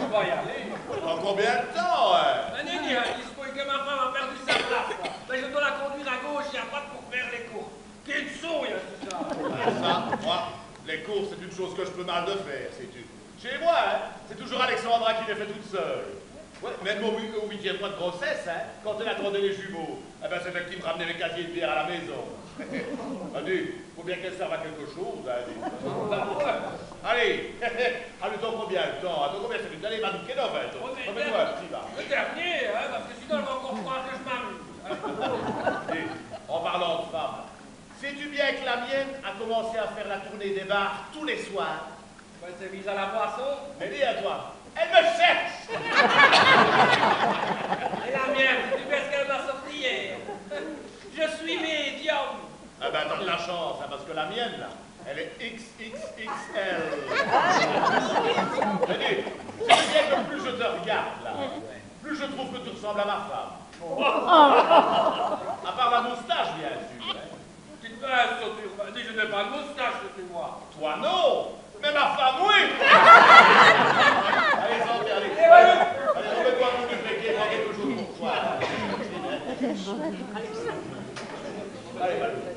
je vais y aller. Dans combien de temps, hein? Un nini, il se peut que ma femme a perdu sa place. Mais je dois la conduire à gauche et à droite pour faire les courses. Quelle souille, tout ça. Ça, moi, les courses, c'est une chose que je peux mal de faire, sais-tu. Chez moi, hein, c'est toujours Alexandra qui les fait toute seule. Ouais, même au 8e mois de grossesse, hein, quand elle attendait les jumeaux, eh ben, c'est elle qui me ramenait les casiers de bière à la maison. Allez, faut bien qu'elle serve à quelque chose, hein, Allez, le temps combien le temps? Attends, combien ça fait? Allez, Madou, quelle heure, remets-moi, tu vas. Le dernier, hein, parce que sinon elle va encore croire que je m'amuse. Et, en parlant de femmes, sais-tu bien que la mienne a commencé à faire la tournée des bars tous les soirs? Ben, c'est mise à la boisson. Mais dis à toi, elle me cherche! Et la mienne, tu sais ce qu'elle m'a sorti hier? Je suis médium. Ah ben, t'as de la chance, hein, parce que la mienne, là, elle est XXXL. Mais dis, c'est bien que plus je te regarde, là, plus je trouve que tu ressembles à ma femme. À part la moustache, bien sûr. Hein. Tu te fais sauter. Dis, je n'ai pas de moustache, c'est moi. Toi, non! Mais ma femme, oui! Allez, santé, allez. Allez, remets-toi un peu de féquet, prends quelque chose pour toi. Allez,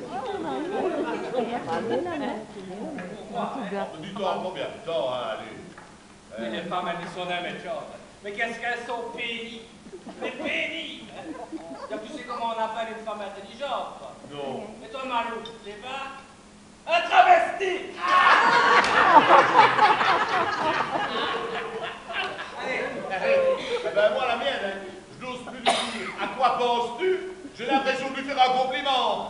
du temps, combien de temps, hein, allez. Mais les femmes, elles sont d'un méchant. Mais qu'est-ce qu'elles sont pénibles. Mais pénibles. Tu sais comment on appelle une femme intelligente, quoi? Non. Et toi, Malou, tu sais pas? Un travesti! Allez. Eh ben, moi, la mienne, hein, je n'ose plus lui dire. À quoi penses-tu? J'ai l'impression de lui faire un compliment.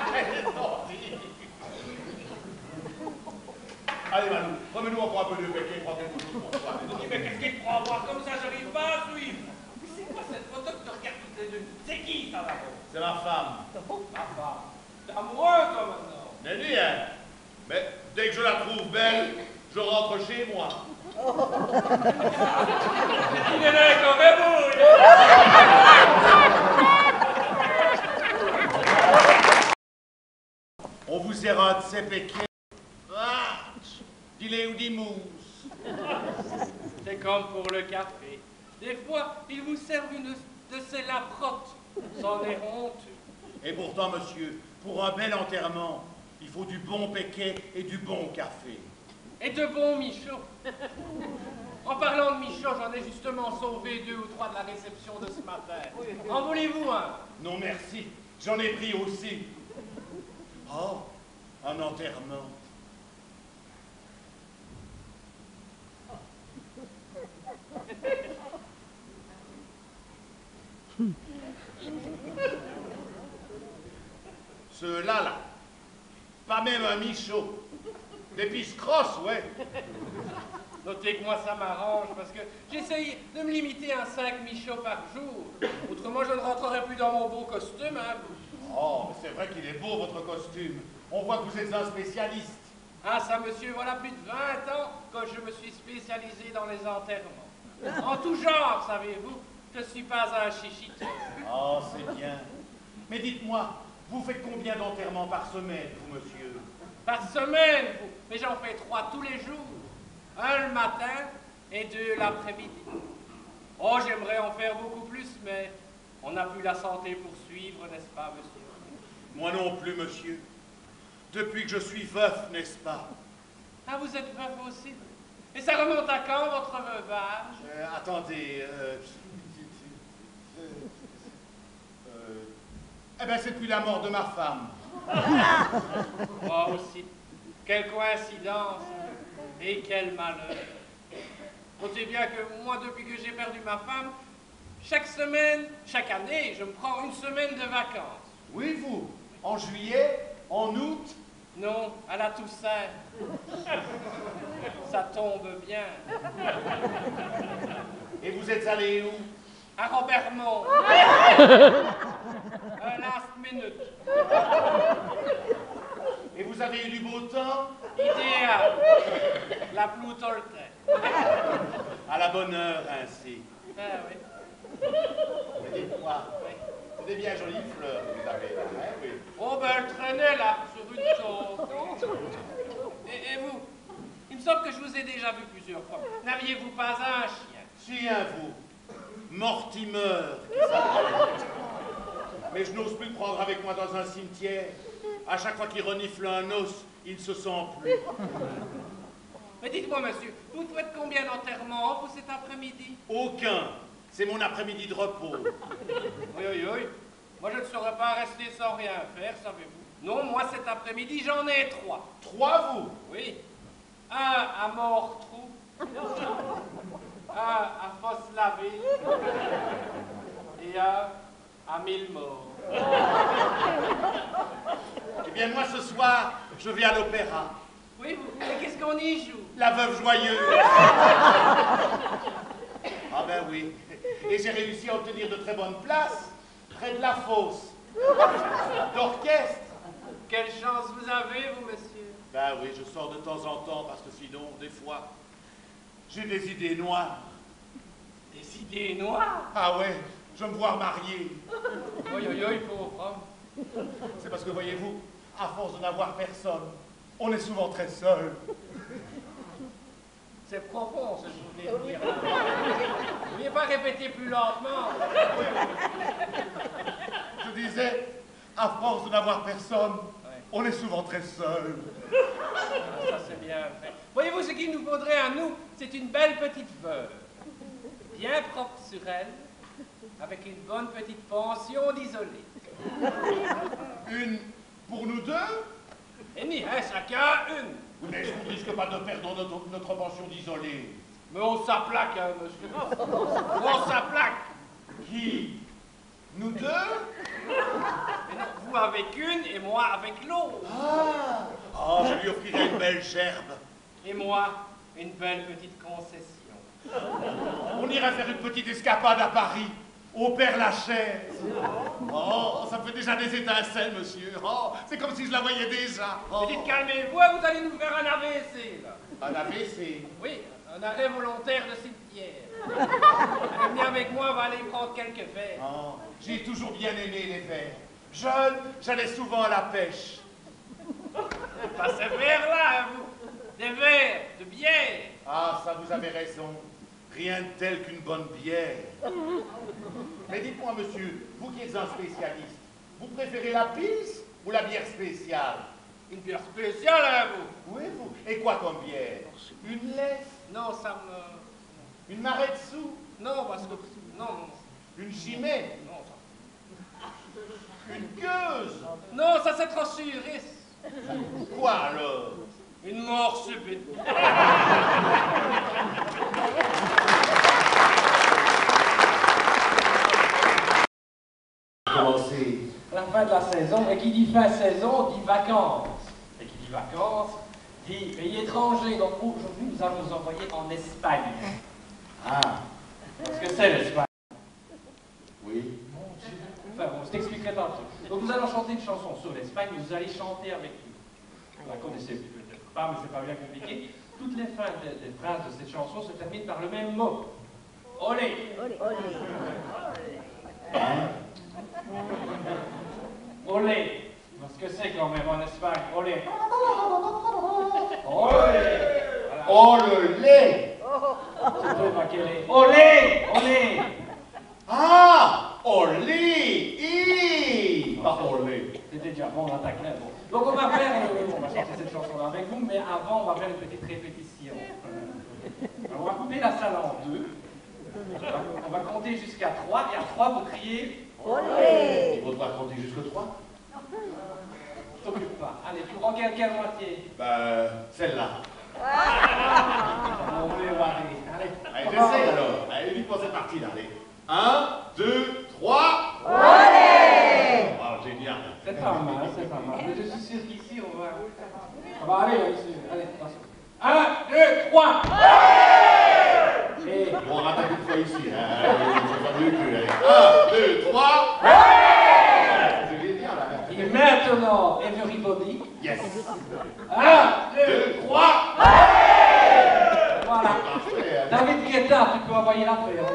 Allez, Malou, remets-nous encore un peu de féquet, prends quelque chose pour toi. Mais qu'est-ce qu'il te prend à voir comme ça? J'arrive pas à suivre. C'est quoi cette photo que tu regardes toutes les deux? C'est qui, ça, là-bas? C'est ma femme. Ma femme. T'es amoureux, toi, maintenant? Mais dis, hein, mais dès que je la trouve belle, je rentre chez moi. Il est là comme un bouille. On vous sert un de ces péquets. Ah, dis-les ou dis mousse. C'est comme pour le café. Des fois, ils vous servent une de ces laprottes. C'en est honteux. Et pourtant, monsieur, pour un bel enterrement, il faut du bon péquet et du bon café. Et de bons michots. En parlant de michots, j'en ai justement sauvé 2 ou 3 de la réception de ce matin. En voulez-vous un? Non, merci. J'en ai pris aussi. Oh, un enterrement. Ceux-là, là. Pas même un michaud. Des piscrosses, ouais. Notez que moi ça m'arrange parce que j'essaye de me limiter à 5 michots par jour. Autrement, je ne rentrerai plus dans mon beau costume, hein. Oh, c'est vrai qu'il est beau, votre costume. On voit que vous êtes un spécialiste. Ah, ça, monsieur, voilà plus de 20 ans que je me suis spécialisé dans les enterrements. En tout genre, savez-vous, je ne suis pas un chichiteur. Oh, c'est bien. Mais dites-moi, vous faites combien d'enterrements par semaine, vous, monsieur? Par semaine, vous. Mais j'en fais 3 tous les jours. 1 le matin et 2 l'après-midi. Oh, j'aimerais en faire beaucoup plus, mais on n'a plus la santé pour suivre, n'est-ce pas, monsieur? Moi non plus, monsieur. Depuis que je suis veuf, n'est-ce pas? Ah, vous êtes veuf aussi? Et ça remonte à quand, votre veuvage? Attendez, eh ben, c'est depuis la mort de ma femme. Moi aussi. Quelle coïncidence et quel malheur. Notez bien que moi, depuis que j'ai perdu ma femme, chaque semaine, chaque année, je me prends 1 semaine de vacances. Oui, vous? En juillet? En août? Non, à la Toussaint. Ça tombe bien. Et vous êtes allé où? À Robermont. Un last minute. Et vous avez eu du beau temps? Idéal. La pluie toltait. À la bonne heure, ainsi. Ah oui. Mais dites-moi, c'est des bien jolies fleurs que vous avez, hein, oui. Oh ben elle traînait là, sur une chose. Et vous, il me semble que je vous ai déjà vu plusieurs fois. N'aviez-vous pas un chien? Tiens, vous, Mortimer, qui s'appelle. Mais je n'ose plus le prendre avec moi dans un cimetière. À chaque fois qu'il renifle un os, il ne se sent plus. Mais dites-moi, monsieur, vous faites combien d'enterrements pour cet après-midi? Aucun. C'est mon après-midi de repos. Oui, oui, oui. Moi, je ne saurais pas rester sans rien faire, savez-vous. Non, moi, cet après-midi, j'en ai 3. 3, vous? Oui. Un à Mortrou. Un à Fosse-Lavé. Et un à Millemort. Eh bien, moi, ce soir, je vais à l'opéra. Oui, mais qu'est-ce qu'on y joue? La Veuve Joyeuse. Ah ben oui. Et j'ai réussi à obtenir de très bonnes places près de la fosse. D'orchestre. Quelle chance vous avez, vous, monsieur? Ben oui, je sors de temps en temps parce que sinon, des fois, j'ai des idées noires. Des idées noires? Ah ouais, je me vois marié. Oui, oui, oui, pauvre homme. C'est parce que, voyez-vous, à force de n'avoir personne, on est souvent très seul. C'est profond, ce que vous venez de dire. Vous ne pouviez pas répéter plus lentement? Je disais, à force de n'avoir personne, Ouais. on est souvent très seul. Ah, ça, c'est bien fait. Voyez-vous, ce qu'il nous faudrait à nous, c'est une belle petite veuve, bien propre sur elle, avec une bonne petite pension d'isolé. Une pour nous deux? Et ni, hein, chacun une. Oui, mais je ne risque pas de perdre notre pension d'isolé. Mais on s'aplaque, hein, monsieur. On s'aplaque. Qui? Nous deux? Mais non, vous avec une et moi avec l'autre. Ah! Oh, je lui offrirai une belle gerbe. Et moi, une belle petite concession. On irait faire une petite escapade à Paris, au Père-Lachaise. Oh, ça me fait déjà des étincelles, monsieur. Oh, c'est comme si je la voyais déjà. Oh. Mais dites, calmez-vous, hein, vous allez nous faire un AVC, là. Un AVC? Oui, un arrêt volontaire de cimetière. Venez avec moi, on va aller prendre quelques verres. Oh, j'ai toujours bien aimé les vers. Jeune, j'allais souvent à la pêche. Pas ces verres-là, hein, vous. Des verres de bière. Ah, ça, vous avez raison. Rien de tel qu'une bonne bière. Mais dites-moi, monsieur, vous qui êtes un spécialiste, vous préférez la pils ou la bière spéciale? Une bière spéciale, hein, vous. Oui, vous. Et quoi comme bière? Une laisse? Non, ça me... Une marette sous? Non, parce que... Non, non. Une chimène? Non, ça... Une gueuse? Non, ça c'est trop suriste. Quoi alors? Une mort subite. Commencez. La fin de la saison, et qui dit fin de saison, dit vacances. Et qui dit vacances, dit pays étranger. Donc aujourd'hui, nous allons nous envoyer en Espagne. Ah, Parce que c'est l'Espagne. oui. Mon Dieu. Enfin bon, je t'expliquerai tantôt. Donc nous allons chanter une chanson sur l'Espagne, vous allez chanter avec nous. Vous la connaissez peut-être pas, mais c'est pas bien compliqué. Toutes les fins des phrases de cette chanson se terminent par le même mot. Olé. Olé. Parce que c'est quand même en Espagne. Olé. Olé. Voilà. Oh, le lait! C'est toi, Maquelé. Olé. Olé. Ah! Olé! I! Pas olé. C'était déjà bon, on attaque là. Bon. Donc on va faire, on va chanter cette chanson-là avec vous, mais avant on va faire une petite répétition. Alors, on va couper la salle en deux. On va compter jusqu'à 3 et à 3 vous criez Il faudra compter jusque 3. t'occupe pas. Allez, tu prends quelle moitié? Bah, celle-là. On va les barrer. Allez, Allez, j'essaye alors. Allez, uniquement cette partie-là. Allez. 1, 2, 3. Oh, génial. c'est pas mal, c'est pas mal. Mais je suis sûr qu'ici on va aller là-dessus. Allez, attention. 1, 2, 3. Et On rattaque une fois ici. C'est pas mieux que. Allez. 1, 2, 3. C'est génial, là. Et maintenant, everybody. Yes. 1, 2, 3. Voilà. Parfait. Hein. David Guetta, tu peux envoyer l'affaire.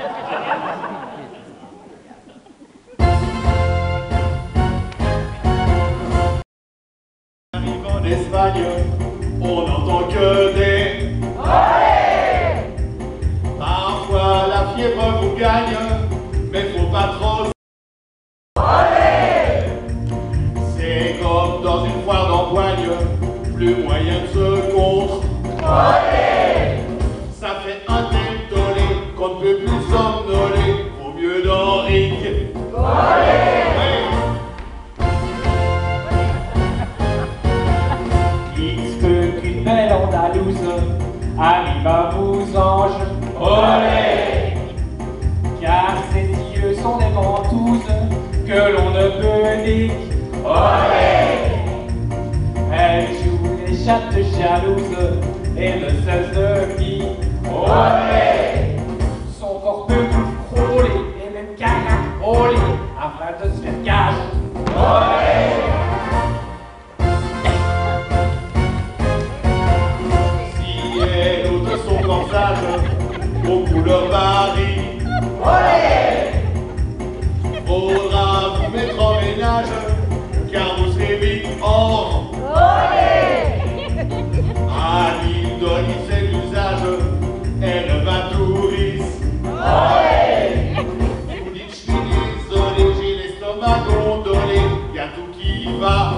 Arrive en Espagne, on n'entend que des. Parfois fièvre vous gagne, mais faut pas trop. C'est comme dans une foire d'empoigne, plus moyen de se contre. Ça fait un tel tollé qu'on ne peut plus somnoler, vaut mieux d'Henrique. Il se peut qu'une belle Andalouse arrive à vous ange. Olé! Car ses yeux sont des ventouses que l'on ne peut dire. Olé! Elle joue les chattes jalouses et ne cesse de dire. Olé! Son corps peut tout frôler et même caracoler afin de se faire gage. Olé! Si elle ôte son corsage, aux couleurs varient. Faudra vous mettre en ménage, car vous serez vite hors. À l'île d'Oli, c'est l'usage, elle va touriste. Vous dites, je suis désolé, j'ai l'estomac gondolé, y a tout qui va.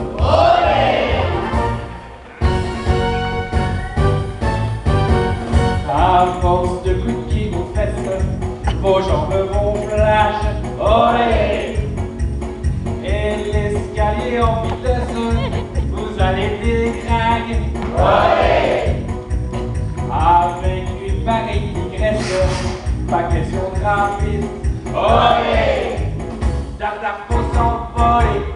À force de coups de pied aux fesses, vos jambes vont flash. Olé! Et l'escalier en vitesse, vous allez dégringuer. Olé! Avec une pareille tigresse, pas question de rapide. Olé! Dardar faut s'envoler.